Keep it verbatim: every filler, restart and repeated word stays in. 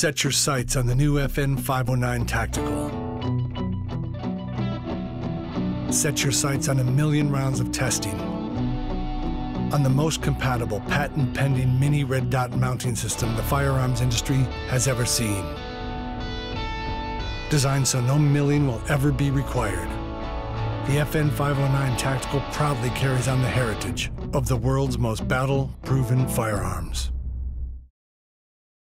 Set your sights on the new F N five oh nine Tactical. Set your sights on a million rounds of testing, on the most compatible patent-pending mini red dot mounting system the firearms industry has ever seen. Designed so no milling will ever be required, the F N five oh nine Tactical proudly carries on the heritage of the world's most battle-proven firearms.